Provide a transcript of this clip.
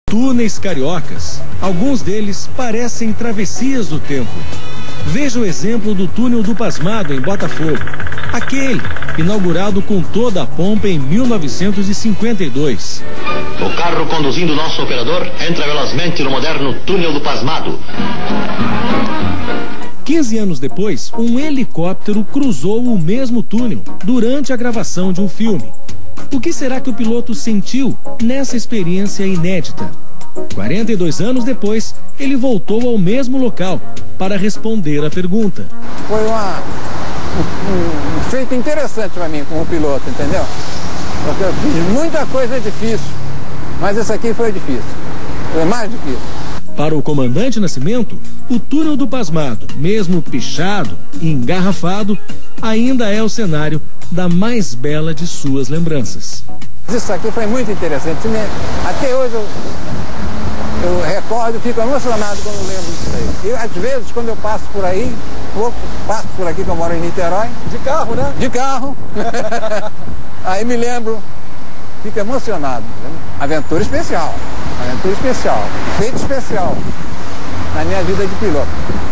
Túneis cariocas. Alguns deles parecem travessias do tempo. Veja o exemplo do túnel do Pasmado, em Botafogo. Aquele, inaugurado com toda a pompa em 1952. O carro conduzindo nosso operador entra velozmente no moderno túnel do Pasmado. 15 anos depois, um helicóptero cruzou o mesmo túnel durante a gravação de um filme. O que será que o piloto sentiu nessa experiência inédita? 42 anos depois, ele voltou ao mesmo local para responder a pergunta. Foi um feito interessante para mim como piloto, entendeu? Porque eu fiz muita coisa difícil, mas esse aqui foi difícil, foi mais difícil. Para o comandante Nascimento, o túnel do Pasmado, mesmo pichado e engarrafado, ainda é o cenário da mais bela de suas lembranças. Isso aqui foi muito interessante. Até hoje eu recordo e fico emocionado quando eu lembro disso aí. E às vezes, quando eu passo por aí, passo por aqui que eu moro em Niterói. De carro, né? De carro. Aí me lembro, fico emocionado. Aventura especial, feito especial na minha vida de piloto.